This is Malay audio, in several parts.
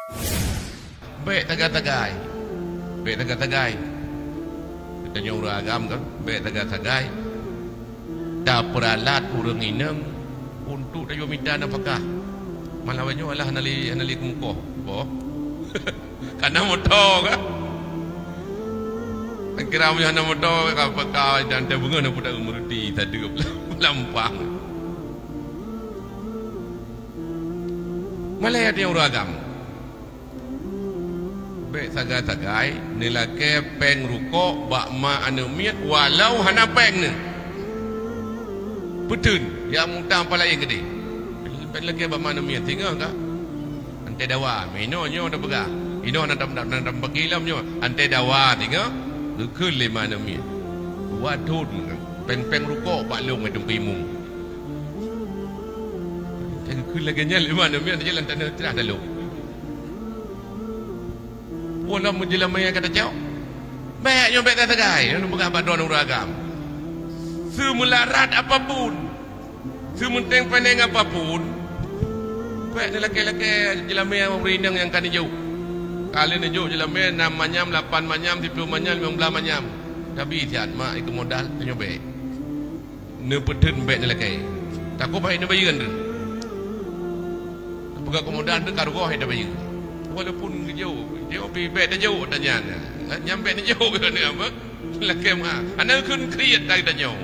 Baik tagai-tagai. Baik tagai-tagai. Tanya orang agam kan, baik tagai-tagai. Dah peralat urang inang untuk tayo minta apakah. Malawanyo alah hanali kumuko. Boh. Karena motor kan. Kira mo yana motor kapag dan tabungan na pudak umurti tadi lampang. Malaya dia uragam. Baik sagai-sagai nilake peng ruko bak ma anu miat walau hana peng ni. Betul yang mutang pala yang gede. Pen lagi bak ma anu miat tinggal ka. Ante dawa meno nyo dah pegah. Ino nak pakilam nyo ante dawa tinggal.ขึ้นเลยมานะเมียว่าโทษเป็นรูโก้ปะลงไปตรงปีมุงแต่ขึ้นเลยกันเนี่ยเลยมานะเมียที่ลันตันเนื้อตราดลูกพวกเรามุจิลามายkata จ้าแม่ยอมแบกแต่ได้นั่นbukan badan uragam semularat apapun sementing peneng apapun baik ni laki-laki jelamaya memberinang yang kan jauh kali ni jauh jelamaya 6 manyam 8 manyam 10 manyam 15 manyam tapi tiad mak ikut modal penyobek ne pedun bek ni laki takut baik ni bayiran tu bukan kemudahan tu kargo hai dah bayi walaupun jauh pergi bek dah jauh tanya nyampe ni jauh ke ni apa laki mak anak kun kriat dah jauh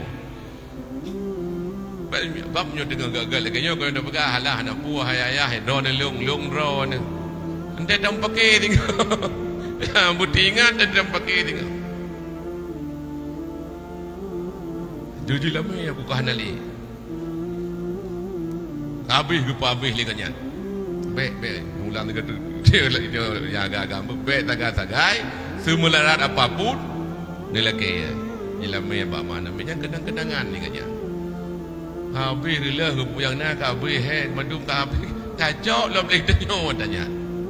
bab nyo dengan gagal lagi nyo kalau dah pegah halah anak buah ayah ro ni lung ro ni ente dam pakai tinggal budi ingat dan dam pakai tinggal jadi lama ya buka hanali habis ke habis liganya baik ulang dekat dia yang agak-agak baik tagai-tagai semularat apapun ni lagi ya lama ya bak mana macam kenang-kenangan liganya habis rela yang nak habis head mandum tak habis kacau lah boleh tanya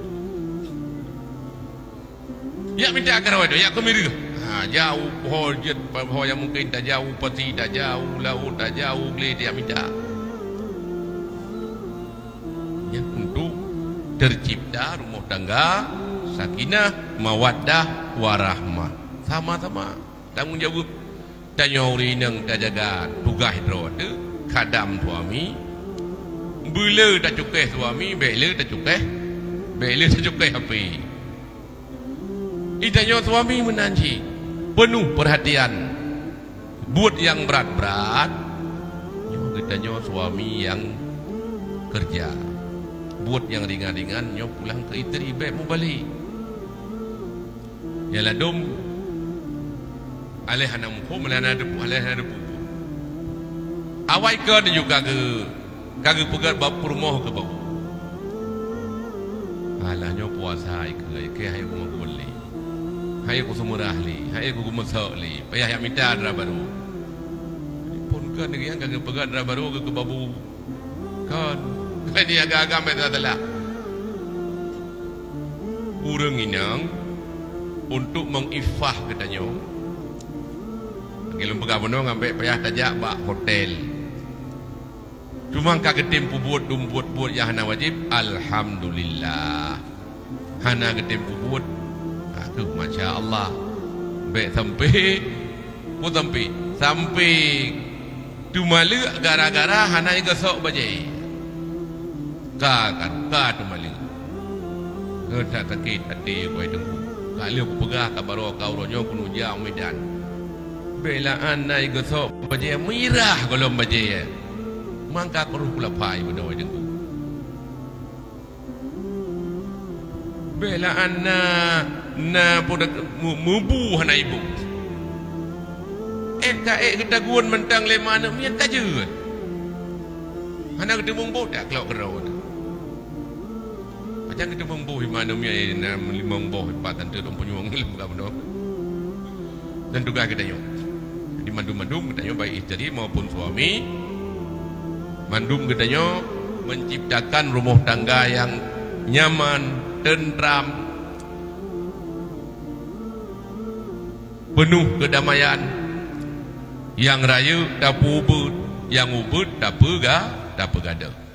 ya minta agar waduh ya kemiri jauh hojat pohon yang mungkin tak jauh peti tak jauh laut tak jauh boleh dia minta ya untuk tercipta rumah tangga sakinah mawaddah warahmah sama-sama tanggungjawab tanya orang yang tak jaga tugas drone kadam suami bila tak cukai suami bela tak cukai api itanya suami menanji penuh perhatian buat yang berat-berat itanya suami yang kerja buat yang ringan-ringan nyo pulang ke isteri baik mau balik yalah dom alih hanam ko melana depu alih depu awai ke juga kagak pegat bab rumah ke bau alahnya puasa ke hai ko boleh hai ko semurah li hai ko masak li payah yang minta dra baru pun kan yang kagak pegat dra baru ke babu kan dia agak-agak metalah urang inang untuk mengifah katanya gelem pegang bono ngambil payah tajak bak hotel cuma kagak tempu buat yang hana wajib alhamdulillah hana ketempu buat aku masya Allah baik sampai tumalu gara-gara hana gesok bajai ka tumalu tak sakit hati gue tengku kalau pegah kabaro kau ronyo kuno jam medan belaan naik gesok bajai mirah kalau bajai mangka keruh pula pai berdoi tengku belaan na podak mubu hana ibu kita guan mentang le mana mian kaje hana kita mumbu tak kelak kerau macam kita mumbu mana mian na limang boh patan tu dom penyuang lembaga bono dan juga kita yo di mandum kita yo baik isteri maupun suami mandum kita yo menciptakan rumah tangga yang nyaman tentram penuh kedamaian yang raya tak ubud yang ubud tak pegada